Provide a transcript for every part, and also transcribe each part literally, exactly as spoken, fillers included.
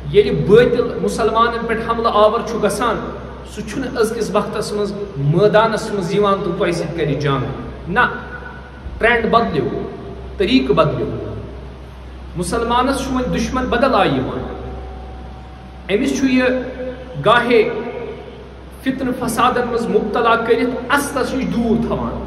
یلی باطل مسلمانن پہ حملہ آور چھو گسان سہ چھُنہٕ أزکِس وقتس منٛز مٲدانس منٛز یِوان تہٕ تۄہہِ سۭتۍ کرِ جنگ نہ ٹرینڈ بدلیو طریقہٕ بدلیو مسلمانس چھُ وۄنۍ دشمن بدل آیہِ یِوان أمِس چھُ یہِ گاہے فتنہٕ فسادن منٛز مبتلا کٔرِتھ اصلس نِش دوٗر تھاوان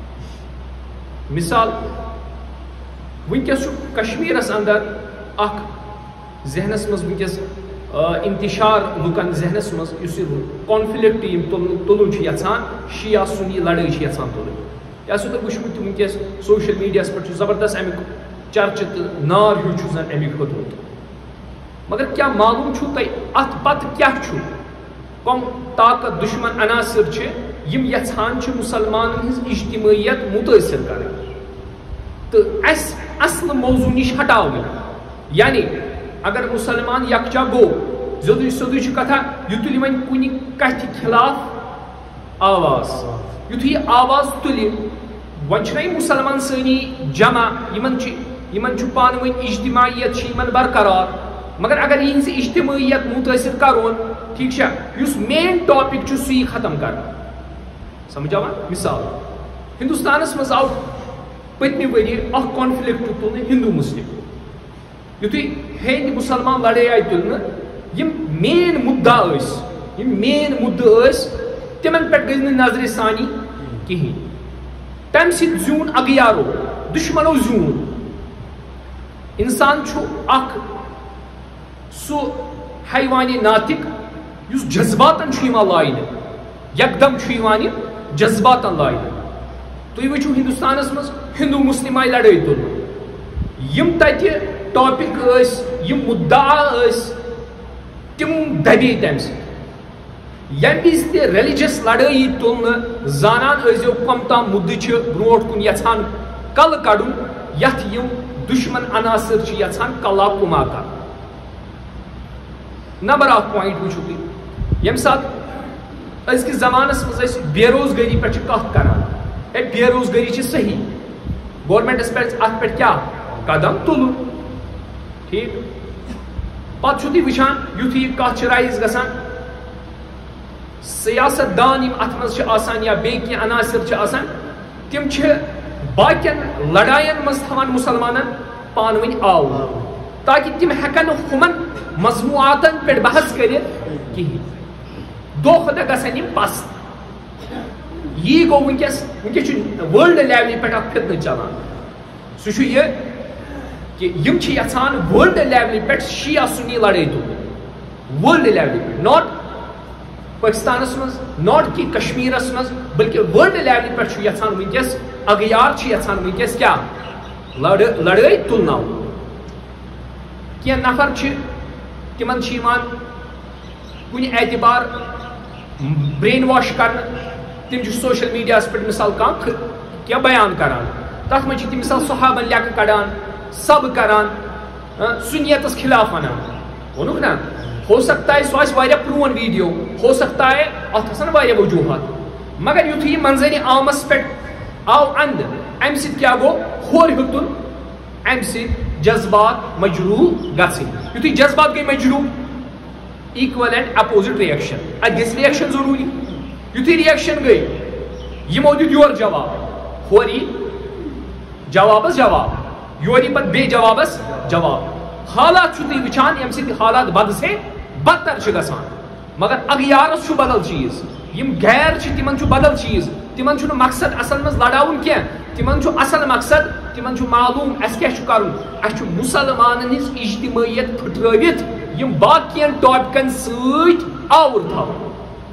مثال ونکس چھُ کشمیرس اندر اکھ ذہنس منٛز ونکس انتشار لُکن ذہنس منٛز یُس یہِ کانفلکٹ یِم تُلُن چھِ یژھان شِیا سُنی لڑٲے چھِ یژھان تُلٕنۍ یہِ آسوٕ تۄہہِ وٕچھمُت تہِ ونکس سوشل میڈیاہس پٮ۪ٹھ چھُ زبردست امیُک چرچہِ تہٕ نار ہیوٗ چھُ زن امیُک ہیوٚتمُت مگر کیٛاہ معلوٗم چھُو تۄہہِ اتھ پتہٕ کیٛاہ چھُ کم طاقت دشمن عناصر چھِ یِم یژھان چھِ مُسلمانن ہٕنٛز اجتمٲعیت مُتٲثر کرٕنۍ تہٕ اسہِ اصل موضوع نِش ہٹاوٕنۍ یعنی اگر مسلمان یکجا گوٚو سیوٚدُے سیوٚدُے چھُ کتھا یہِ تُلہِ وۄنۍ کُنہِ کتھِ خلاف آواز یُتھُے یہِ آواز تُلہِ وۄنۍ چھُنہ یہِ مُسلمان سٲنی جمع یِمن چھِ یِمن چھُ پانہٕ ؤنۍ اجتماعیت چھِ یِمن برقرار مگر اگر یِہنٛز اجتماعیت مُتٲثر کرون ٹھیک چھا یُس مین ٹاپک چھُ سُہ یی ختم کرنہٕ سمجھ آوا مثال ہندوستانس منٛز آو پٔتمہِ ؤریہِ اکھ کانفلکٹ تُلنہٕ ہندو مسلم یُتھُے ہیٚندۍ مُسلمان لڑٲے آیہِ تُلنہٕ یِم مین مُدا ٲسۍ یِم مین مُدٕ ٲسۍ تِمن پٮ۪ٹھ گٔے نہٕ نظرِ ثانی کِہیٖنۍ تمہِ سۭتۍ زیوٗن اغیارو دُشمنو زیوٗن انسان چھُ اکھ سُہ حیوانِ ناطق یُس جذباتن چھُ یِوان لاینہٕ یکدم چھُ یِوان یہِ جذباتن لاینہٕ تُہۍ وٕچھِو ہندوستانس منٛز ہندو مسلم آیہِ لڑٲے تُلنہٕ یِم تتہِ ٹاپک ٲسۍ یِم مُدا ٲسۍ تِم دبے تمہِ سۭتۍ ییٚمہِ وِزِ تہِ ریلِجس لڑٲے یی تُلنہٕ زانان ٲسۍزیو کم تام مُدٕ چھِ برونٛٹھ کُن یژھان کلہٕ کڑُن یتھ یِم دشمن عناصر چھِ یژھان کلا کُما کرُن نمبر اکھ پویِنٹ وٕچھِو تُہۍ ییٚمہِ ساتہٕ أزکِس زمانس منٛز أسۍ بے روزگٲری پٮ۪ٹھ چھِ کتھ کران ہے بے روزگٲری چھِ صحیح گورمنٹس پزِ اتھ پٮ۪ٹھ کیٛاہ قدم تُلُن ٹھیک پتہٕ چھُو تُہۍ وٕچھان یُتھُے یہِ کتھ چھِ رایز گژھان سیاست دان یِم اتھ منٛز چھِ آسان یا بیٚیہِ کینٛہہ عناصر چھِ آسان تِم چھِ باقین لڑاین منٛز تھاوان مُسلمانن پانہٕ ؤنۍ آوُر تاکہِ تِم ہٮ۪کن نہٕ ہُمن مضموعاتن پٮ۪ٹھ بحث کٔرِتھ کِہیٖنۍ دۄہ کھۄتہٕ دۄہ گژھن یِم پست یی گوٚو وٕنکیٚس وٕنکیٚس چھُ وٲلڈ لیولہِ پٮ۪ٹھ اکھ فتنہٕ چلان سُہ چھُ یہِ کہ یِم چھِ یژھان وٲلڈ لیولہِ پٮ۪ٹھ شِیا سُنی لڑٲے تُلٕنۍ وٲلڈ لیولہِ پٮ۪ٹھ ناٹ پٲکِستانس منٛز ناٹ کہ کشمیٖرس منٛز بلکہِ وٲلڈ لیولہِ پٮ۪ٹھ چھُ یژھان وٕنکیٚس اغیار چھِ یژھان وٕنکیٚس کیٛاہ لڑٲے لڑٲے تُلناوُن کینٛہہ نفر چھِ تِمن چھِ یِوان کُنہِ اعتبار برین واش کرنہٕ تِم چھِ سوشل میڈیاہس پٮ۪ٹھ مثال کانٛہہ کینٛہہ بیان کران تتھ منٛز چھِ تِم مثال صحابن لیکھہٕ کڑان سب کران سنیتس خلاف ونان ووٚنُکھ نا ہو سکتا ہے سُہ آسہِ واریاہ پرون ویڈیو ہو سکتا ہے اتھ آسن واریاہ وجوہات مگر یُتھُے یہِ منظرِ عامس پٮ۪ٹھ آو انٛدٕ امہِ سۭتۍ کیٛاہ گوٚو ہورٕ ہیوٚتُن امہِ سۭتۍ جذبات مجروح گژھٕنۍ یُتھُے جذبات گٔے مجروح ایکول اینڈ اپوزٹ رِیکشن اتھ گژھِ رِیکشن ضروٗری یُتھُے رِیکشن گٔے یِمو دیُت یورٕ جواب ہورٕ یی جوابس جواب یور یی پتہٕ بیٚیہِ جوابس جواب حالات چھُو تُہۍ وٕچھان ییٚمہِ سۭتۍ حالات بد سے بدتر چھِ گژھان مگر اغیارس چھُ بدل چیٖز یِم غیر چھِ تِمن چھُ بدل چیٖز تِمن چھُنہٕ مقصد اصل منٛز لڑاوُن کینٛہہ تِمن چھُ اصل مقصد تِمن چھُ معلوٗم اسہِ کیٛاہ چھُ کرُن اسہِ چھُ مُسلمانن ہٕنٛز اجتمٲعیت پھٕٹرٲوِتھ یِم باقین ٹاپکن سۭتۍ آوُر تھاوُن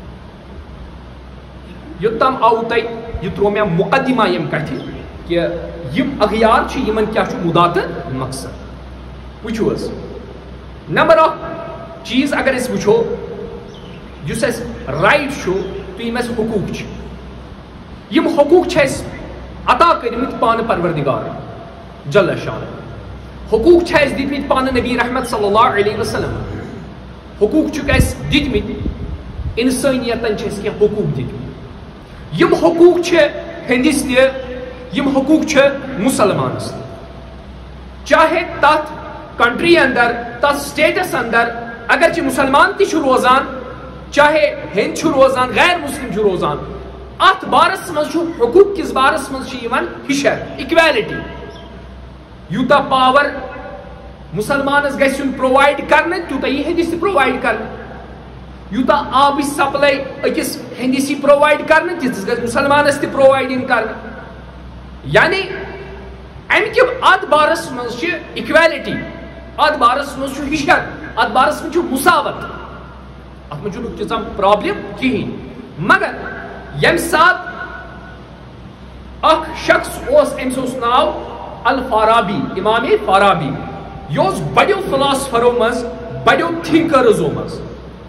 یوٚتام آوُ تۄہہِ یہِ ترٛوو مےٚ مُقدمہ ییٚمہِ کتھِ کہ یِم اغیار چھِ یِمن کیٛاہ چھُ مُدا تہٕ مقصد وٕچھِو حظ نمبر اکھ چیٖز اگر أسۍ وٕچھو یُس اَسہِ رایٹ چھُ تہٕ یِم اَسہِ حقوٗق چھِ یِم حقوٗق چھِ اَسہِ عطا کٔرمٕتۍ پانہٕ پروردگار جل شانہ حقوٗق چھِ اَسہِ دِتمٕتۍ پانہٕ نبی رحمت صلی اللہ علیہ وسلم حقوٗق چھِکھ اَسہِ دِتمٕتۍ اِنسٲنیتن چھِ اَسہِ کینٛہہ حقوٗق دِتمٕتۍ یِم حقوٗق چھِ ہیٚندِس تہِ یِم حقوٗق چھِ مُسلمانس تہِ چاہے تتھ کنٹری اندر تتھ سٹیٹس اندر اگرچہ مسلمان تہ چھ روزان چاہے ہند چھ روزان غیر مسلم چھ روزان ات بارس مز حقوق کس بارس مز ہشر اکویلٹی یوتا پاور مسلمانس گژھِ یُن پرووائڈ کرنے تیوتا یہ ہندس تہ پرووائڈ کرنے یوتا آب سپلائی اکس ہندس پرووائڈ کرنے تیس گژھِ مسلمانس تہ پرووائڈ ان کرنے یعنی امہ کہ ات بارس مز اکویلٹی ات بارس مز ہشر ات بارس مز مساوت ات مز تیژا پرابلم کہین مگر یم سات اخ شخص اس امس اس ناو الفارابی امام فارابی یہ بڑو فلاسفرو مز بڑو تھنکرزو مز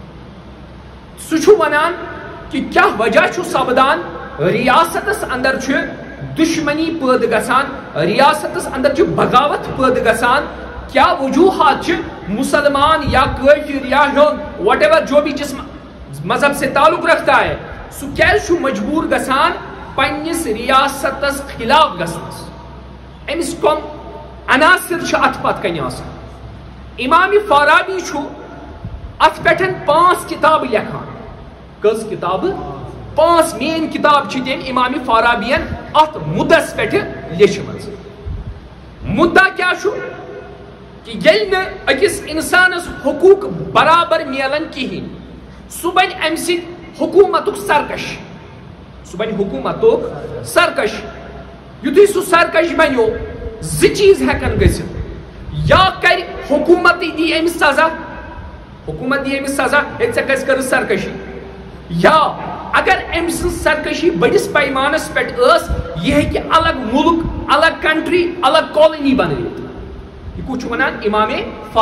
سہ ونان کہ کیا وجہ سپدان ریاستس اندر دشمنی پید گژھان ریاستس اندر بغاوت پید گژھان کیا وجوہات مسلمان یا کافر یا ہند وٹ ایور جو بھی جس مذہب سے تعلق رکھتا ہے سہ کیازِ مجبور گژھان پننس ریاستس خلاف گژھنس امس کم عناصر ات پت کن آسان امام فارابی ات پہ پانچ کتاب لکھان کس کتاب پانچ مین کتاب تم امام فارابین ات مدس پہ لیچم مدعا کیا کہ یل نا اکس انسانس حقوق برابر ملن کہین سہ بن ام سک حکومت سرکش سہ بن حکومت سرکش یتھے سہ سرکش بنو زی چیز ہیکن گژھت یا کر حکومت دی امس سزا حکومت دی امس سزا ہے ژے کس کر سرکشی یا اگر ام سن سرکشی بڑس پیمانس پہ اس یہ ہے الگ ملک الگ کنٹری الگ کالونی بنائت یہ کچھ ونان امام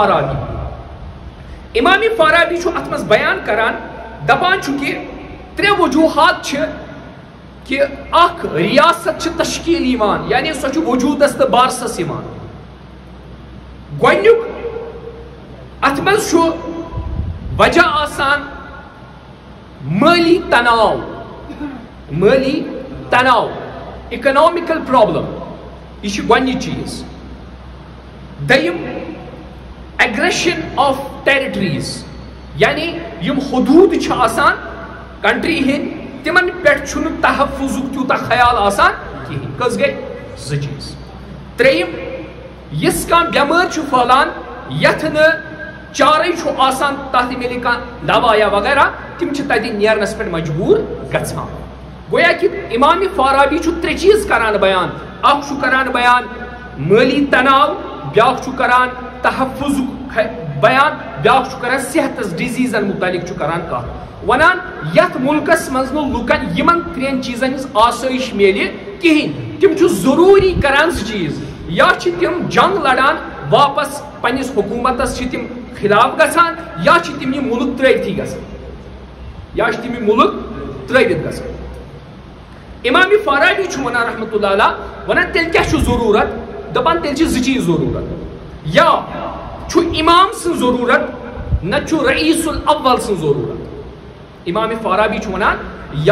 فارابی امام فارابی ات مز بیان کران دپان کہ ترے وجوہات کہ اخ ریاست تشکیل ایمان یعنی سو وجودس تو بارسس ایمان گوڈنیک ات مز وجہ آسان مالی تناؤ مالی تناؤ اکنامکل پرابلم یہ گوڈنچ چیز دیم ایگریشن آف ٹیریٹریز یعنی یم حدود آسان کنٹری ہند تمن پہ تحفظ تیوتا خیال آسان کہین کس گئی زٕ چیز تریم یس کان بیمار پھہلان یتھ نا چارے آسان تحت ملے کان دوا یا وغیرہ تم تتہ نیرنس پہ مجبور گژھان گویا کہ امام فارابی ترے چیز کران بیان اخ کران بیان مالی تناؤ بیاکھ کران تحفظ بیان بیاکھ کران صحت ڈیزیزن متعلق کران کت ونان یت ملکس مز لکن یمن ترین چیزن ہز آسائش ملے کہین تم ضروری کران زٕ چیز یا تم جنگ لڑان واپس پنس حکومتس تم خلاف گژھان یا تم یہ ملک ترٲوتھٕے گژھان یا تم یہ ملک ترٲوِتھ گژھان امام فارابی ونان رحمۃ اللہ علیہ ونان تیل کیا ضرورت دپان تیل زٕ چیز ضرورت یا امام سن ضرورت نہ رئیس الاول سن ضرورت امام فارابی ونان یا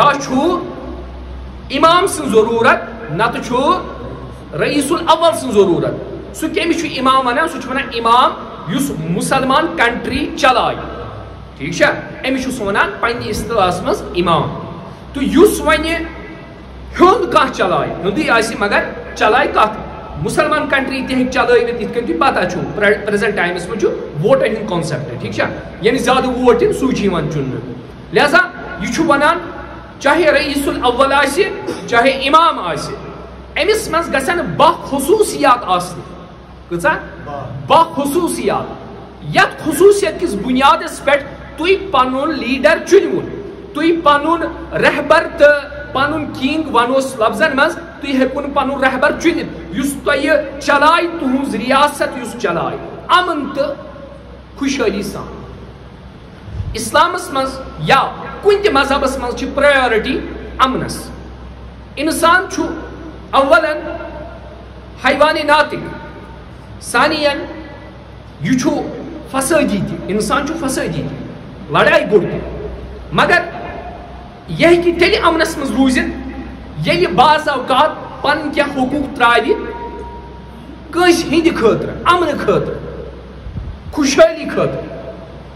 امام سن ضرورت نہ رئیس الاول سن ضرورت سہ کمس امام ونان سہ ونان امام یس مسلمان کنٹری چلائے ٹھیک امس ونان پنہ اصطلاحس مز امام تو یس ون ہند کھانا چلائے ہندی آس مگر چلائے کت مسلمان کنٹری تہ چلائت یت کن تھی پتہ پریزنٹ ٹائمس مجھ ووٹن ہند کانسیپٹ ٹھیک یعنی زیادہ ووٹ سوچ چن لہذا یہ ونان چاہے رئیس الاول آس چاہے امام آس امس مز گژھن باہ خصوصیات آسن کۭژاہ باہ خصوصیات یت خصوصیت کس بنیادس پہ تھی پن لیڈر چنون تھی پن رہبر تو پن کنگ ونوس لفظن مز تھی ہیکن پن رہبر چنت اس تہ چلائے تہذ ریاست اس چلائے امن تو خوشحالی سان اسلامس مز یا کن تہ مذہبس مز پرائیورٹی امنس انسان اولن حیوان ناطق ثانین یہ فسادی تہ انسان فسادی تہ لڑائی گڑ تہ مگر یہ کہ تیل امنس مز روزت یل بعض اوقات پن کیا حقوق تراوی کنس ہند خاطر امن خاطر خوشحالی خاطر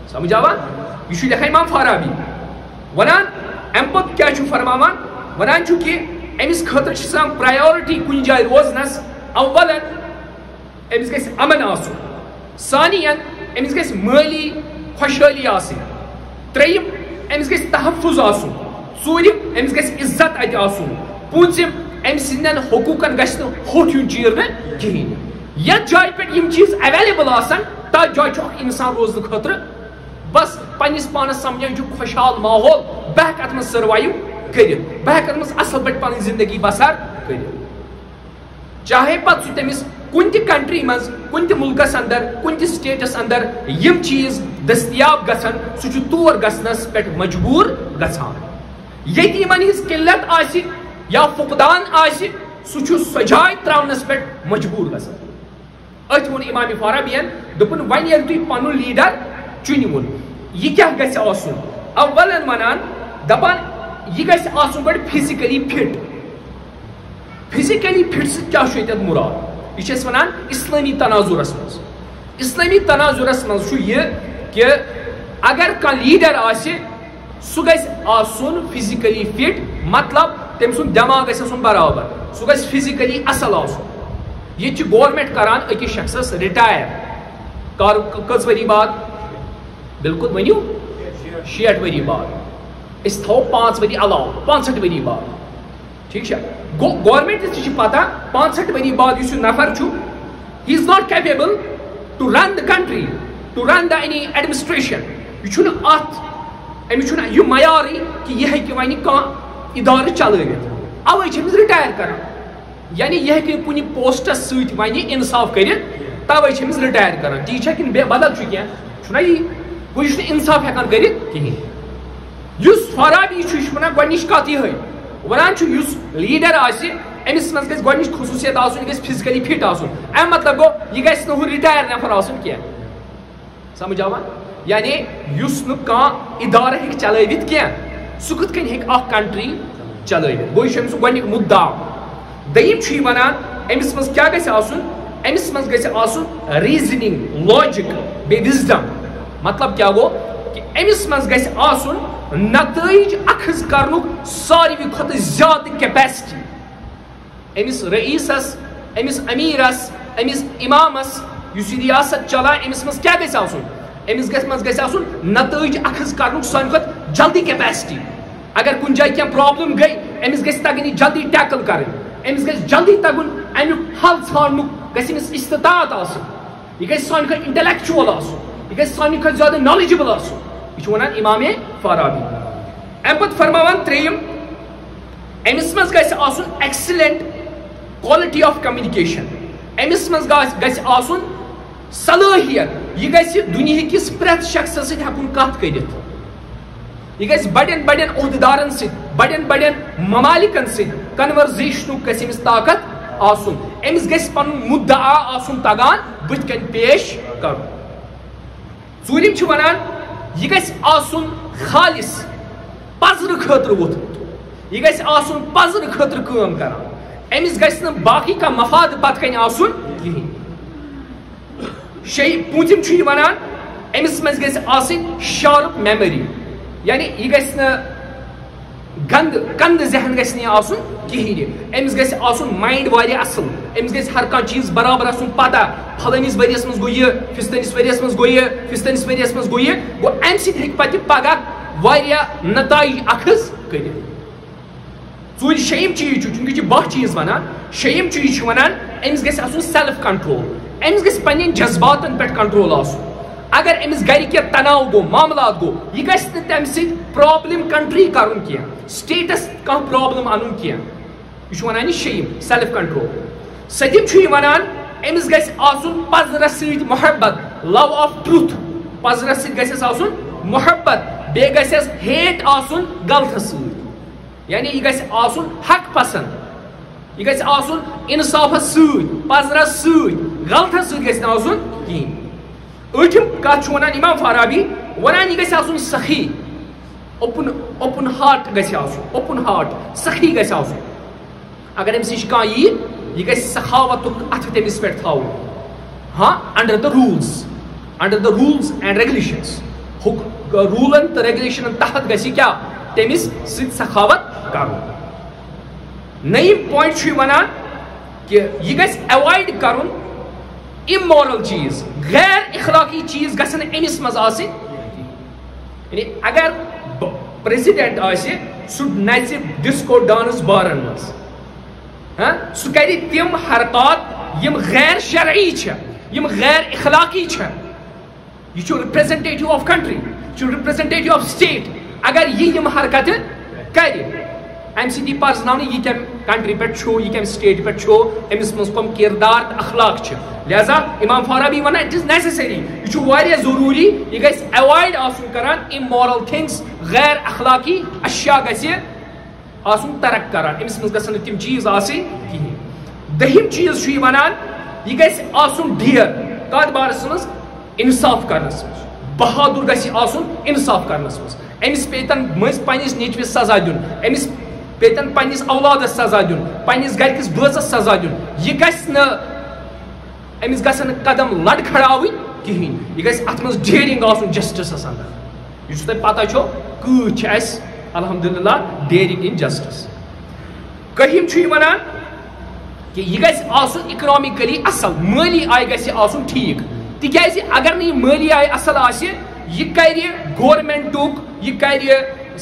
سمجھاوا یہ لکھا امام فارابی ونان ام پت کیا فرماوان ونان کہ امس خاطر آسان پرائیورٹی کن جائے روزنس اولا امس گژھِ امن آسن ثانیا امس گژھِ مالی خوشحالی آسن ترٛیٚیِم امس گژھِ تحفظ آسن ژوٗرِم امس گژھِ عزت اتہِ آسن پوٗنٛژِم امہِ سٕنٛدٮ۪ن حقوٗقن گژھِ نہٕ ہوٚٹھ یُن چیرنہٕ کِہیٖنۍ یتھ جایہِ پٮ۪ٹھ یِم چیٖز ایویلیبل آسن تتھ جایہِ چھُ اکھ انسان روزنہٕ خٲطرٕ بس پننس پانس سمجھان چھُ خوشحال ماحول بہٕ ہٮ۪کہٕ اتھ منٛز سروایو کٔرِتھ بہٕ ہٮ۪کہٕ اتھ منٛز اصل پٲٹھۍ پنٕنۍ زندگی بسر کٔرِتھ چاہے پتہٕ سُہ تٔمِس کُنہِ تہِ کنٹری منٛز کُنہِ تہِ مُلکس اندر کُنہِ تہِ سٹیٹس اندر یِم چیٖز دٔستیاب گژھن سُہ چھُ تور گژھنس پٮ۪ٹھ مجبوٗر گژھان ییٚتہِ یِمن ہٕنٛز قلت آسہِ یا فقدان آسہِ سُہ چھُ سۄ جاے تراونس پٮ۪ٹھ مجبوٗر گژھان أتھۍ ووٚن امام فارابیَن دوٚپُن وۄنۍ ییٚلہِ تُہۍ پنُن لیٖڈر چُنِوُن یہِ کیٛاہ گژھِ آسُن اولن ونان دپان یہِ گژھِ آسُن گۄڈٕ فزِکلی فٹ فزِکلی فٹ سۭتۍ کیٛاہ چھُ ییٚتٮ۪تھ مُراد یہ چھِ ونان اسلامی تناظرس مز اسلامی تناظرس مز یہ کہ اگر کانٛہہ لیڈر آسہِ سُہ گژھِ آسُن فزِکلی فٹ مطلب تٔمۍ سُنٛد دٮ۪ماغ گژھِ آسُن برابر سُہ گژھِ فزِکلی اصل آسُن یہ چھِ گورمنٹ کران أکِس شخصس رِٹایر کر کٔژ ؤری بعد بالکل ؤنِو شیٹھ ؤری بعد أسۍ تھاوو پانٛژھ ؤری علاوٕ پانٛژھ ؤری بعد ٹھیٖک چھا گوٚو گورمنٹس تہِ چھِ پتہ پانٛژھ ؤری بعد یُس یہِ نفر چھُ he is not capable to run the country to run the any administration یہِ چھُنہٕ اتھ أمِس چھُنہٕ یہِ معیارٕے کہِ یہِ ہیٚکہِ وۄنۍ کانٛہہ ادارٕ چلٲوِتھ اوے چھِ أمِس رِٹایر کران یعنی یہِ ہیٚکہِ نہٕ کُنہِ پوسٹس سۭتۍ وۄنۍ انصاف کٔرِتھ توے چھِ أمِس رِٹایر کران تی چھا کِنہٕ بدل چھُ کینٛہہ چھُنہ یی گوٚو یہِ چھُنہٕ انصاف ہٮ۪کان کٔرِتھ کِہیٖنۍ یُس فارابی چھُ یہِ چھُ ونان گۄڈنِچ کتھ یِہے ونان چھُ یُس لیڈر آسہِ أمِس منٛز گژھِ گۄڈنِچ خصوٗصیت آسُن یہِ گژھِ فزِکلی فٹ آسُن امیُک مطلب گوٚو یہِ گژھِ نہٕ ہُہ رِٹایر نفر آسُن کینٛہہ سمجھ آوا یعنی یُس نہٕ کانٛہہ ادارٕ ہیٚکہِ چلٲوِتھ کینٛہہ سُہ کِتھ کٔنۍ ہیٚکہِ اکھ کنٹری چلٲوِتھ گوٚو یہِ چھُ أمۍ سُنٛد گۄڈنیُک مُدا دوٚیِم چھُ یہِ ونان أمِس منٛز کیٛاہ گژھِ آسُن أمِس منٛز گژھِ آسُن ریٖزنِنٛگ لاجِک بیٚیہِ وِزڈم مطلب کیٛاہ گوٚو کہ أمِس منٛز گژھِ آسُن نتٲیِج اخذ کرنُک ساروی کھۄتہٕ زیادٕ کیپیسٹی أمِس رئیٖسس أمِس امیٖرس أمِس اِمامس یُس یہِ ریاست چلان أمِس منٛز کیٛاہ گژھِ آسُن أمِس گژھِ منٛز گژھِ آسُن نتٲیِج اخذ کرنُک ساروی کھۄتہٕ جلدی کیپیسٹی اگر کُنہِ جایہِ کینٛہہ پرابلم گٔے أمِس گژھِ تگٕنۍ یہِ جلدی ٹیکل کرٕنۍ أمِس گژھِ جلدی تگُن امیُک حل ژھانڈنُک گژھِ أمِس استطاعت آسُن یہِ گژھِ سانہِ کھۄتہٕ انٹلیکچُول آسُن یہِ گژھِ سانہِ کھۄتہٕ زیادٕ نالیجبل آسُن یہ چھُ ونان امام فارابی امہِ پتہٕ فرماوان ترٛیٚیِم أمِس منٛز گژھِ آسُن ایکسلنٹ کوالٹی آف کمنِکیشن أمِس منٛز گژھِ آسُن صلٲحیت یہِ گژھِ دُنیہکِس پرٛٮ۪تھ شخصس سۭتۍ ہٮ۪کُن کتھ کٔرِتھ یہِ گژھِ بڑٮ۪ن بڑٮ۪ن عہدٕدارن سۭتۍ بڑٮ۪ن بڑٮ۪ن ممالکن سۭتۍ کنورزیشنُک گژھِ أمِس طاقت آسُن أمِس گژھِ پنُن مُدعا آسُن تگان بٕتھِ کَنۍ پیش کرُن ژوٗرِم چھِ ونان یہِ گژھِ آسُن خالص پزرٕ خٲطرٕ ووٚتھمُت یہِ گژھِ آسُن پزرٕ خٲطرٕ کٲم کران أمِس گژھِ نہٕ باقٕے کانٛہہ مفاد پتہٕ کَنۍ آسُن کِہیٖنۍ شیٚیہِ پوٗنٛژِم چھُ یہِ ونان أمِس منٛز گژھِ آسٕنۍ شارٕپ میموری یعنی یہِ گژھِ نہٕ گندٕ گندٕ ذہن گژھِ نہٕ یہِ آسُن کِہیٖنۍ أمِس گژھِ آسُن مایِنڈ واریاہ اصل أمِس گژھِ ہر کانٛہہ چیٖز برابر آسُن پتہ فلٲنِس ؤرِیس منٛز گوٚو یہِ فِستٲنِس ؤرِیس منٛز گوٚو یہِ فِستٲنِس ؤرِیس منٛز گوٚو یہِ گوٚو امہِ سۭتۍ ہیٚکہِ پتہٕ پگاہ واریاہ نتایج اخذ کٔرِتھ ژوٗرِ شیٚیِم چیٖز چھُ چوٗنکہِ یہِ چھِ باہ چیٖز ونان شیٚیِم چیٖز چھُ ونان أمِس گژھِ آسُن سیلف کنٹرول أمِس گژھِ پننٮ۪ن جذباتن پٮ۪ٹھ کنٹرول آسُن اگر أمِس گرِ کینٛہہ تناو گوٚو معاملات گوٚو یہِ گژھِ نہٕ تمہِ سۭتۍ پرابلم کنٹری کرُن کینٛہہ سٹیٹس کانٛہہ پرابلم انُن کینٛہہ یہِ چھُ ونان یہِ شیٚیِم سیلف کنٹرول سٔتِم چھُ یہِ ونان أمِس گژھِ آسُن پزرس سۭتۍ محبت لو آف ٹروتھ پزرس سۭتۍ گژھٮ۪س آسُن محبت بیٚیہِ گژھٮ۪س ہیٹ آسُن غلطس سۭتۍ یعنی یہِ گژھِ آسُن حق پسنٛد یہِ گژھِ آسُن انصافس سۭتۍ پزرس سۭتۍ غلطس سۭتۍ گژھِ نہٕ آسُن کِہیٖنۍ ٲٹھِم کتھ چھُ ونان امام فارابی ونان یہِ گژھِ آسُن سخی اوپن اوپن ہارٹ گژھِ آسُن اوپن ہارٹ سخی گژھِ آسُن اگر أمِس نِش کانٛہہ یی یہِ گژھِ سخاوتُک اتھٕ تٔمِس پٮ۪ٹھ تھاوُن ہاں under the rules under the rules and regulations رولن تو ریگولیشن تحت گژھِ کیا تٔمِس سۭتۍ سخاوت کرُن. نٔیِم پویِنٹ چھُ یہِ وَنان کہ یہ گژھِ ایوائڈ کرُن امورل چیز غیر اخلاقی چیز گژھن أمِس منٛز آسٕنۍ. یعنی اگر پریزیڈنٹ آسہِ سُہ نژِ ڈسکو ڈانس بارن منٛز سُہ کرِ تِم حرکات یِم غیر شرعی چھِ یِم غیر اخلاقی چھِ. یہ چھُ رِپریزنٹیٹیو آف کنٹری یہ چھُ رِپریزنٹیٹیو آف سٹیٹ. اگر یہ یِم حرکتہٕ کرِ امہِ سۭتۍ یی پرزناونہٕ یہِ کمہِ کنٹری پٮ۪ٹھ چھُ یہِ کمہِ سٹیٹ پٮ۪ٹھ چھُ أمِس منٛز کٕم کِردار تہٕ اخلاق چھِ. لہذا امام فارابی ونان اٹ از نیسسری یہ چھُ واریاہ ضروٗری یہِ گژھِ ایوائڈ آسُن کران امورل تھنگس غیر اخلاقی اشیا گژھِ آسُن ترک کران أمِس منٛز گژھن نہٕ تِم چیٖز آسٕنۍ کِہیٖنۍ. دٔہِم چیٖز چھُ یہِ ونان یہِ گژھِ آسُن ڈھیر کتھ بارس منٛز انصاف کرنس منٛز. بہادُر گژھِ آسُن انصاف کرنس منٛز. أمِس پیتن مٔنٛزۍ پننِس نیٚچوِس سزا دیُن أمِس پیتن پننِس اولادس سزا دیُن پننِس گرِکِس بٲژس سزا دیُن. یہِ گژھِ نہٕ أمِس گژھن نہٕ قدم لڑکھڑاوٕنۍ کِہیٖنۍ. یہِ گژھِ اتھ منٛز ڈیرنگ آسُن جسٹسس انٛدر. یُس تۄہہِ پتہ چھو کۭژ چھِ اسہِ الحمدللہ ڈیرنگ ان جسٹس. کٔہِم چھُ یہِ ونان کہ یہِ گژھِ آسُن اکنامکلی اصل مٲلی آیہِ گژھِ آسُن ٹھیٖک. تِکیازِ اگر نہٕ یہِ مٲلی آیہِ اصل آسہِ یہِ کرِ گورمنٹُک یہِ کرِ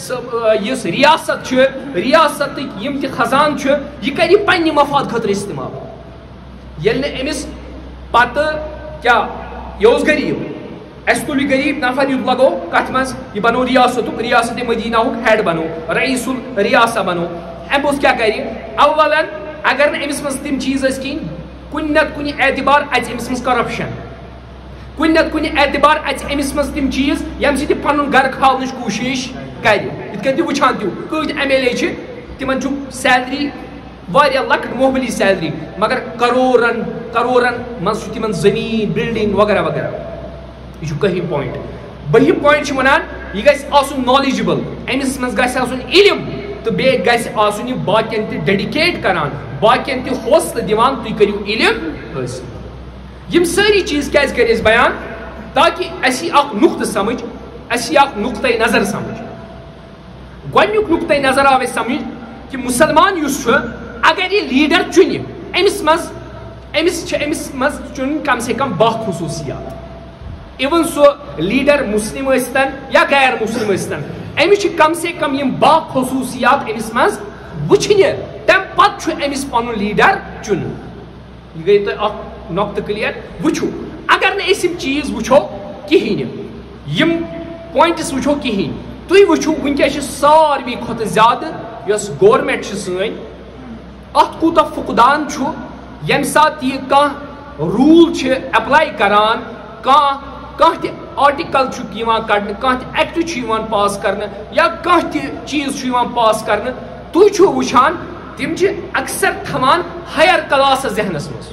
یُس ریاست چھُ ریاستٕکۍ یِم تہِ خزان چھُ یہِ کرِ پننہِ مفاد خٲطرٕ استعمال. ییٚلہِ نہٕ أمِس پتہٕ کیاہ یہِ اوس غریٖب اسہِ تُل یہِ غریٖب نفر یُتھ لگو کتھ منٛز یہِ بنو ریاستُک ریاست مدیناہُک ہیڈ بنو رئیس الریاسہ بنو. امہِ پوٚتُس کیاہ کرِ اولن اگر نہٕ أمِس منٛز تِم چیٖز ٲسۍ کِہیٖنۍ کُنہِ نتہٕ کُنہِ اعتبار اژِ أمِس منٛز کرپشن کُنہِ نتہٕ کُنہِ اعتبار اژِ أمِس منٛز تِم چیٖز ییٚمہِ سۭتۍ یہِ پنُن گرٕ کھالنٕچ کوٗشش کرِ. یِتھ کٔنۍ تُہۍ وٕچھان تِو کۭتۍ ایم ایل اے چھِ تِمن چھُ سیلری واریاہ لۄکٕٹ معموٗلی سیلری مگر کرورن کرورن منٛز چھُ تِمن زٔمیٖن بِلڈنگ وغیرہ وغیرہ. یہِ چھُ کٔہِم پویِنٹ. بٔہِم پویِنٹ چھُ ونان یہِ گژھِ آسُن نالیجبل أمِس منٛز گژھِ آسُن علم تہٕ بیٚیہِ گژھِ آسُن یہِ باقین تہِ ڈیڈِکیٹ کران باقین تہِ حوصلہٕ دِوان تُہۍ کٔرِو علم حٲصِل. یِم سٲری چیٖز کیازِ کٔرۍ أسۍ بیان تاکہِ اَسہِ یی اکھ نُقطہٕ سمجھ اَسہِ یی اکھ نُقطے نظر سمجھ. گۄڈنیُک نُقطے نظر آو اَسہِ سمجھ کہِ مُسلمان یُس چھُ اگر یہِ لیٖڈر چُنہِ أمِس منٛز أمِس چھِ أمِس منٛز چُنٕنۍ کم سے کم باہ خصوٗصیات. اِوٕن سُہ لیٖڈر مُسلِم ٲسۍتن یا غیر مُسلِم ٲسۍتن أمِس چھِ کم سے کم یِم باہ خصوٗصیات أمِس منٛز وٕچھنہِ تمہِ پتہٕ چھُ أمِس پنُن لیٖڈر چُنُن. یہِ گٔے تۄہہِ اکھ نۄقطہٕ کلیر. وٕچھو اگر نہٕ أسۍ یِم چیٖز وٕچھو کِہیٖنۍ یِم پویِنٹس وٕچھو کِہیٖنۍ تُہۍ وٕچھِو وٕنکیٚس چھِ ساروی کھۄتہٕ زیادٕ یۄس گورمنٹ چھِ سٲنۍ اتھ کوٗتاہ فقدان چھُ. ییٚمہِ ساتہٕ یہِ کانٛہہ روٗل چھِ ایپلاے کران کانٛہہ کانٛہہ تہِ آرٹِکل چھُکھ یِوان کڑنہٕ کانٛہہ تہِ ایکٹ چھُ یِوان پاس کرنہٕ یا کانٛہہ تہِ چیٖز چھُ یِوان پاس کرنہٕ تُہۍ چھِو وٕچھان تِم چھِ اکثر تھاوان ہایر کلاسس ذہنس منٛز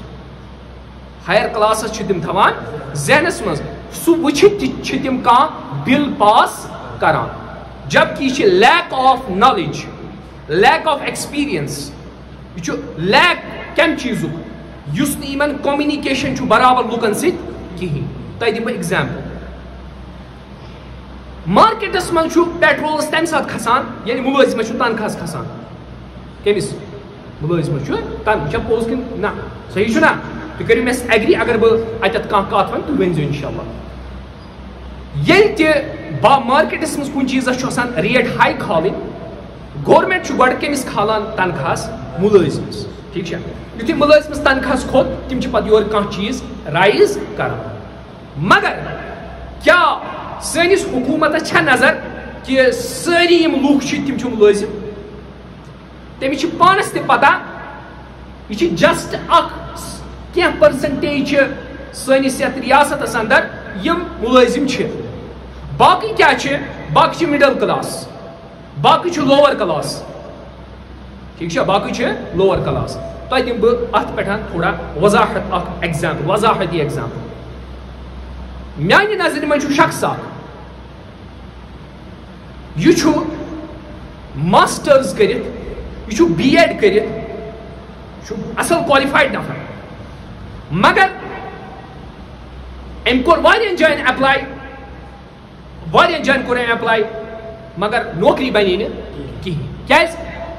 ہایر کلاسس چھِ تِم تھاوان ذہنس منٛز سُہ وٕچھِتھ تہِ چھِ تِم کانٛہہ بل پاس کران جبکہ یہ چھِ lack of knowledge lack of experience یہ چھُ لیک کمہِ چیٖزُک یُس نہٕ یِمن کومنِکیشن چھُ برابر لُکن سۭتۍ کِہیٖنۍ. تۄہہِ دِمہٕ بہٕ ایگزامپل. مارکیٹس منٛز چھُ پیٹرولس تمہِ ساتہٕ کھسان ییٚلہِ مُلٲزمس چھُ تنخواہس کھسان. کٔمِس مُلٲزمس چھُ تن چھا پوٚز کِنہٕ نہ صحیح چھُ نا تُہۍ کٔرِو مےٚ سۭتۍ ایگری اگر بہٕ اتٮ۪تھ کانٛہہ کتھ وَنہٕ تُہۍ ؤنۍ زیو انشاء اللہ. ییٚلہِ تہِ با مارکیٹس منٛز کُنہِ چیٖزس چھُ آسان ریٹ ہاے کھالٕنۍ گورمنٹ چھُ گۄڈٕ کٔمِس کھالان تنخواہس مُلٲزمس. ٹھیٖک چھا یُتھُے مُلٲزمس تنخواہس کھوٚت تِم چھِ پتہٕ یورٕ کانٛہہ چیٖز رایز کران. مگر کیٛاہ سٲنِس حکوٗمتس چھا نظر کہِ سٲری یِم لُکھ چھِ تِم چھِ مُلٲزم تٔمِس چھِ پانس تہِ پتہ یہِ چھِ جسٹ اکھ کینٛہہ پٔرسنٹیج چھِ سٲنِس یتھ ریاستس انٛدر یِم مُلٲزم چھِ. باقٕے کیٛاہ چھِ باقٕے چھِ مِڈل کلاس باقٕے چھُ لوور کلاس. ٹھیٖک چھا باقٕے چھِ لوور کلاس. تۄہہِ دِمہٕ بہٕ اتھ پٮ۪ٹھ تھوڑا وضاحت اکھ ایگزامپل وضاحتی ایگزامپل. میانہِ نظرِ منٛز چھُ شخص اکھ یہِ چھُ ماسٹٲرٕز کٔرِتھ یہِ چھُ بی ایڈ کٔرِتھ یہِ چھُ اصل کالِفایڈ نفر مگر أمۍ کوٚر واریاہن جاین ایپلاے واریاہن جایَن کوٚر أمۍ ایپلاے مگر نوکری بنے نہٕ کِہیٖنۍ کیٛازِ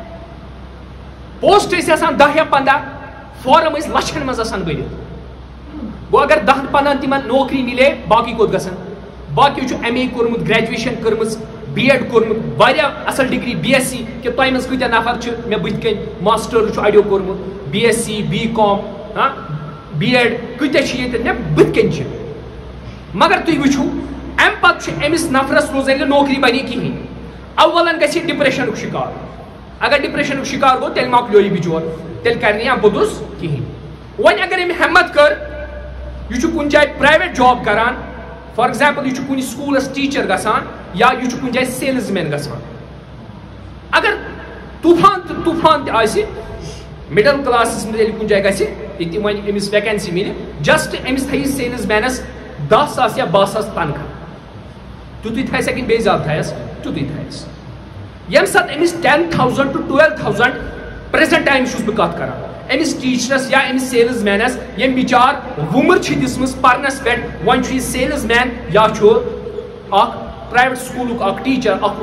پوسٹ ٲسۍ آسان دہ یا پنٛداہ فارم ٲسۍ لچھن منٛز آسان بٔرِتھ گوٚو اگر دہن پنٛدہن تِمن نوکری مِلے باقٕے کوٚت گژھن باقٕیو چھُ ایم اے کوٚرمُت گریجویشن کٔرمٕژ بی ایڈ کوٚرمُت واریاہ اصل ڈگری بی ایس سی کہِ تۄہہِ منٛز کۭتیاہ نفر چھِ مےٚ بٕتھِ کَنۍ ماسٹر چھُ اڑیو کوٚرمُت B S C B com ہاں بی ایڈ کۭتیاہ چھِ ییٚتہِ مےٚ بٕتھِ کَنۍ چھِ مگر تُہۍ وٕچھِو اَمہِ پتہٕ چھُ أمِس نفرس روزان نہٕ نوکری بنے کِہیٖنۍ اولن گژھِ یہِ ڈپریشنُک شِکار اگر ڈپریشنُک شِکار گوٚو تیٚلہِ مۄکلیو یہِ بِچور تیٚلہِ کرِ نہٕ یا پوٚتُس کِہیٖنۍ وۄنۍ اگر أمۍ ہٮ۪مت کٔر یہِ چھُ کُنہِ جایہِ پرایویٹ جاب کران فار ایگزامپل یہِ چھُ کُنہِ سکوٗلس ٹیٖچر گژھان یا یہِ چھُ کُنہِ جایہِ سیلٕز مین گژھان اگر طوٗفان تہٕ طوٗفان تہِ آسہِ مِڈل کلاسس منٛز ییٚلہِ کُنہِ جایہِ گژھِ ییٚتہِ وۄنۍ أمِس ویکینسی مِلہِ جسٹ أمِس تھایہِ سیلٕز مینس دہ ساس یا باہ ساس تنخواہ تیُتُے تھایس یا بیٚیہِ زیادٕ تھایس تیُتُے تھایس ییٚمہِ ساتہٕ أمِس ten thousand to twelve thousand present time چھُس بہٕ کتھ کران أمِس ٹیٖچرس یا أمِس سیلٕز مینس ییٚمۍ بِچار وُمر چھِ دِژمٕژ پرنس پٮ۪ٹھ وۄنۍ چھُ یہِ سیلٕز مین یا چھُ اکھ پرایویٹ سکوٗلُک اکھ ٹیٖچر اکھ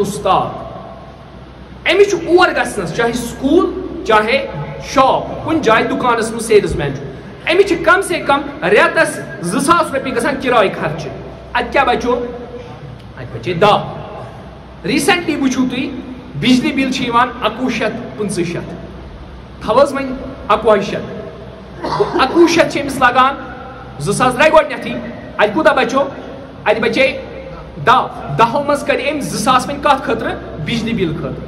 اُستاد أمِس چھُ اور گژھنس چاہے سکوٗل چاہے شاپ کُنہِ جایہِ دُکانس منٛز سیلٕز مین چھُ أمِس چھِ کم سے کم رٮ۪تس زٕ ساس رۄپیہِ گژھان کِراے خرچہِ اتہِ کیٛاہ بچو اتہِ بچے دہ ریٖسنٹلی وٕچھِو تُہۍ بجلی بِل چھِ یِوان اکوُہ شیٚتھ پٕنٛژٕ شیٚتھ تھاو حظ وۄنۍ اکوُہ شیٚتھ اکوُہ شیٚتھ چھِ أمِس لگان زٕ ساس درٛاے گۄڈنیتھٕے اتہِ کوٗتاہ بچو اتہِ بچے دہ دہو منٛز کڑِ أمۍ زٕ ساس وۄنۍ کتھ خٲطرٕ بجلی بِل خٲطرٕ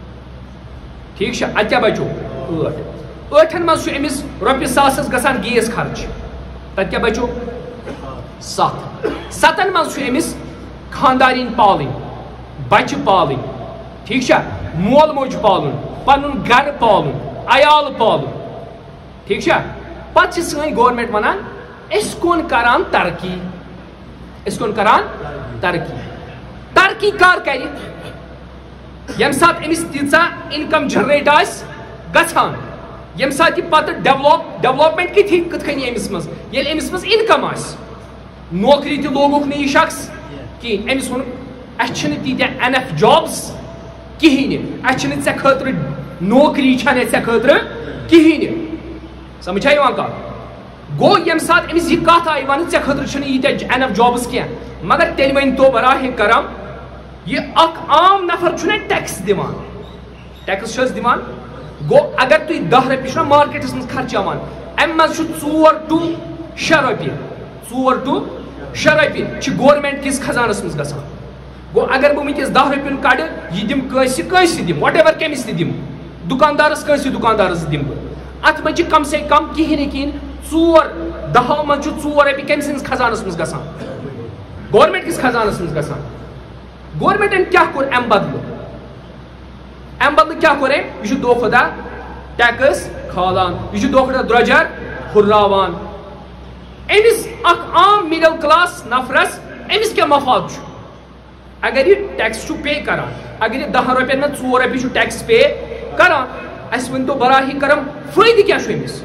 ٹھیٖک چھا اتہِ کیٛاہ بچو ٲٹھ ٲٹھن منٛز چھُ أمِس رۄپیہِ ساسس گژھان گیس خرچ تتہِ کیٛاہ بچو ستھ ستن منٛز چھُ أمِس خاندارِنۍ پالٕنۍ بچہِ پالٕنۍ ٹھیٖک چھا مول موج پالُن پنُن گرٕ پالُن عیال پالُن ٹھیٖک چھا پتہٕ چھِ سٲنۍ گورمینٹ ونان أسۍ کُن کران ترقی أسۍ کُن کران ترقی ترقی کر کرِ ییٚمہِ ساتہٕ أمِس تیٖژاہ اِنکم جنریٹ آسہِ گژھان ییٚمہِ ساتہٕ یہِ پتہٕ ڈیولپ ڈیولپمنٹ کِتھ کِتھ کٔنۍ أمِس منٛز ییٚلہِ أمِس منٛز اِنکم آسہِ نوکری تہِ لوگُکھ نہٕ یہِ شخص کِہیٖنۍ أمِس ووٚنُکھ اَسہِ چھِنہٕ تیٖتیاہ این ایف جابٕس کِہیٖنۍ نہٕ اَسہِ چھِنہٕ ژےٚ خٲطرٕ نوکری چھنہٕ ژےٚ خٲطرٕ کِہیٖنۍ نہٕ سمجھا یِوان کتھ گوٚو ییٚمہِ ساتہٕ أمِس یہِ کتھ آیہِ وننہٕ ژےٚ خٲطرٕ چھِنہٕ ییٖتیاہ این ایف جابٕس کینٛہہ مگر تیٚلہِ ؤنۍ تو براہ کرم یہِ اکھ عام نفر چھُنہ ٹیکس دِوان ٹیکس چھِ حظ دِوان گوٚو اگر تُہۍ دہ رۄپیہِ چھُنہ مارکیٹس منٛز خرچاوان امہِ منٛز چھُ ژور ٹُو شیٚے رۄپیہِ ژور ٹُو شیٚے رۄپیہِ چھِ گورمینٹ کِس خزانس منٛز گژھان گوٚو اگر بہٕ وٕنکیٚس دہ رۄپیُن کڑٕ یہِ دِمہٕ کٲنٛسہِ کٲنٛسہِ دِمہٕ وٹ ایور کٔمِس تہِ دِمہٕ دُکاندارس کٲنٛسہِ دُکاندارس دِمہٕ بہٕ اتھ منٛز چھِ کم سے کم کِہیٖنۍ نہٕ کِہیٖنۍ ژور دہو منٛز چھُ ژور رۄپیہِ کٔمۍ سٕنٛدِس خزانس منٛز گژھان گورمینٹ کِس خزانس منٛز گژھان گورمینٹن کیٛاہ کوٚر امہِ بدلہٕ امہِ بدلہٕ کیٛاہ کوٚر أمۍ یہِ چھُ دۄہ کھۄتہٕ دۄہ ٹیکس کھالان یہِ چھُ دۄہ کھۄتہٕ دۄہ درٛۄجر ہُرراوان أمِس اکھ عام مِڈل کلاس نفرس أمِس کیٛاہ مفاد چھُ اگر یہِ ٹیکس چھُ پے کران اگر یہِ دہن رۄپین منٛز ژور رۄپیہِ چھُ ٹیکس پے کران اَسہِ ؤنۍ تو براہ کرم فٲیدٕ کیٛاہ چھُ أمِس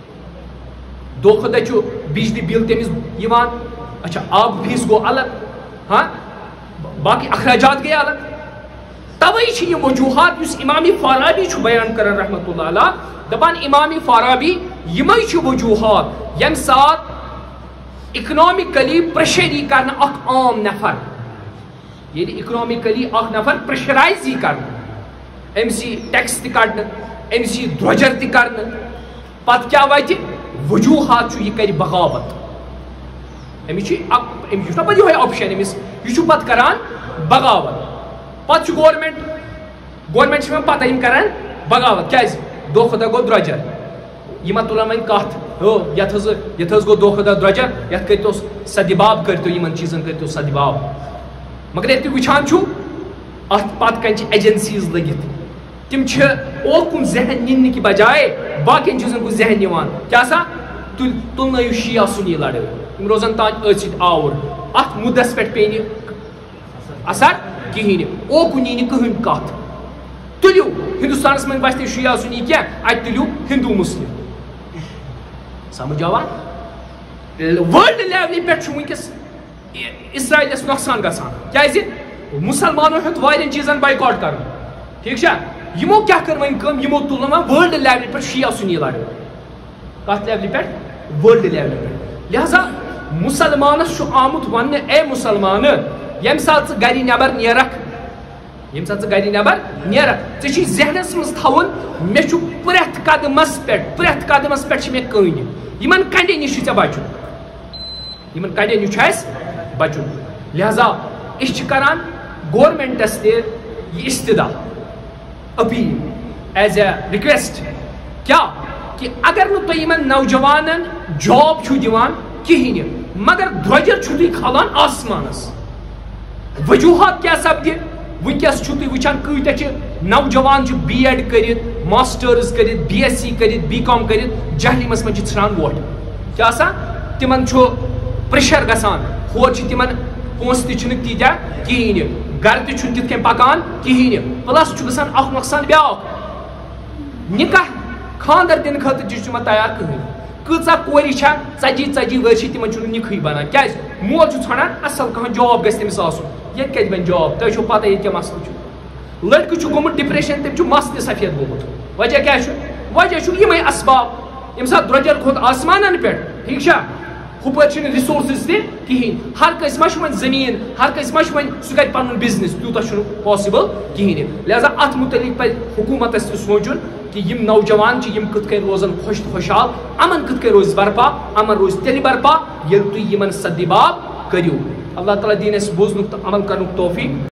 دۄہ کھۄتہٕ دۄہ چھُ بجلی بِل تٔمِس یِوان اچھا آب فیٖس گوٚو الگ ہاں باقٕے اخراجات گٔے الگ توے چھِ یہِ وجوٗہات یُس امام فارابی چھُ بیان کران رحمتہ اللہ علیہ دپان امام فارابی یِمے چھِ وجوٗہات ییٚمہِ ساتہٕ اکنامکلی پریشری کرنہٕ اکھ عام نفر ییٚلہِ اکنامکلی اکھ نفر پریشرایز یی کرنہٕ أمِس یی ٹیکس تہِ کڑنہٕ أمِس یی درٛۄجر تہِ کرنہٕ پتہٕ کیٛاہ واتہِ وجوٗہات چھُ یہِ کرِ بغاوت أمِس چھُ اکھ أمِس چھُ نہ پتہٕ یِہوے آپشن أمِس یہِ چھُ پتہٕ کران بغاوت پتہٕ چھُ گورمینٹ گورمینٹ چھِ یِمن پتہ یِم کران بغاوت کیٛازِ دۄہ کھۄتہٕ دۄہ گوٚو درٛۄجر یِم ما تُلن وۄنۍ کتھ ہو یتھ حظ یتھ حظ گوٚو دۄہ کھۄتہٕ دۄہ درٛۄجر یتھ کٔرۍتو سدباب کٔرۍتو یِمن چیٖزن کٔرۍتو سدباب مگر ییٚلہِ تُہۍ وٕچھان چھُو اتھ پتہٕ کنہِ چھِ ایجنسیٖز لٔگِتھ تِم چھِ اوکُن ذہن نِنہٕ کہِ بجاے باقین چیٖزن کُن ذہن نِوان کیٛاہ سا تُلۍ تُلنٲیِو شِیا سُنی لڑٲے یِم روزن تانۍ أتھۍ سۭتۍ آوُر اتھ مُدس پٮ۪ٹھ پیٚیہِ نہٕ اثر کِہیٖنۍ نہٕ اوکُن یی نہٕ کٕہٕنۍ کتھ تُلِو ہندوستانس منٛز باسہِ نہٕ شِیا سُنی کینٛہہ اتہِ تُلِو ہندوٗ مُسلِم سمجھ آوا وٲلڈ لیولہِ پٮ۪ٹھ چھُ وٕنکیٚس اسرائیلس نقصان گژھان کیازِ مسلمانو ہیوت وارین چیزن بائیکاٹ کرن ٹھیک چھا یمو کیا کر وۄنۍ کٲم یمو تُل وۄنۍ ورلڈ لیولہِ پٮ۪ٹھ شِیا سُنی لڑٲے کتھ لیولہِ پٮ۪ٹھ ورلڈ لیولہِ پٮ۪ٹھ لہذا مسلمانس چھُ آمُت وننہٕ اے مسلمان ییٚمہِ ساتہٕ ژٕ گرِ نٮ۪بر نیرکھ ییٚمہِ ساتہٕ ژٕ گرِ نٮ۪بر نیرکھ ژےٚ چھُے ذہنس منٛز تھاوُن مےٚ چھُ پرٛٮ۪تھ قدمس پٮ۪ٹھ پرٛٮ۪تھ قدمس پٮ۪ٹھ چھِ مےٚ کٔنۍ یِمن کنڈٮ۪ن نِش چھُ ژےٚ بچُن یِمن کنڈٮ۪ن نِش چھُ اسہِ بچُن لہذا أسۍ چھِ کران گورمنٹس تہِ یہِ استدا اپیل ایز اے رِکویسٹ کیا کہ اگر نہٕ تُہۍ یِمن نوجوانن جاب چھُو دِوان کِہیٖنۍ مگر درٛۄجر چھُو تُہۍ کھالان آسمانس وجوہات کیٛاہ سپدِ ونکس چھُو تُہۍ وٕچھان کۭتیاہ چھِ نوجوان چھِ بی ایڈ کٔرِتھ ماسٹٲرٕز کٔرِتھ بی ایس سی کٔرِتھ بی کام کٔرِتھ جہلِمس منٛز چھِ ژھٕنان ووٹ کیٛاہ آسان تِمن چھُ پریشر گژھان ہورٕ چھِ تِمن پونٛسہٕ تہِ چھِنہٕ تیٖتیاہ کِہیٖنۍ گرٕ تہِ چھُنہٕ تِتھ کٔنۍ پکان کِہیٖنۍ پلس چھُ گژھان اکھ نۄقصان بیٛاکھ نکاح خاندر دِنہٕ خٲطرٕ تہِ چھُ تِمن تیار کٕہٕنۍ کۭژاہ کورِ چھےٚ ژتجی ژتجی ؤرۍ چھِ تِمن چھُنہٕ نِکہٕے بنان کیٛازِ مول چھُ ژھانڈان اصل کانٛہہ جاب گژھِ تٔمِس آسُن ییٚتہِ کتہِ بنہِ جاب تۄہہِ چھو پتہ ییٚتہِ کیٛاہ مسلہٕ چھُ لڑکہٕ چھُ گوٚمُت ڈپریشن تٔمۍ چھُ مس تہِ سفید گوٚمُت وجہ کیٛاہ چھُ وجہ چھُ یِمے اسباب ییٚمہِ ساتہٕ درٛۄجر کھوٚت آسمانن پٮ۪ٹھ ٹھیٖک چھا ہُپٲرۍ چھِنہٕ رِسورسز تہِ کِہیٖنۍ ہر کٲنٛسہِ ما چھُ وۄنۍ زٔمیٖن ہر کٲنٛسہِ ما چھُ وۄنۍ سُہ کرِ پنُن بِزنس تیوٗتاہ چھُنہٕ پاسِبل کِہیٖنۍ لہذا اتھ مُتعلق پزِ حکوٗمتس تہِ سونٛچُن کہ یم نوجوان چھِ یم کِتھ کٔنۍ روزن خۄش تہٕ خۄشحال امن کِتھ کٔنۍ روزِ برپا امن روزِ تیٚلہِ برپا ییٚلہِ تُہۍ یِمن سدِباب کٔرِو اللہ تعالیٰ دِیِن اَسہِ بوزنُک تہٕ عمل کرنُک توفیٖق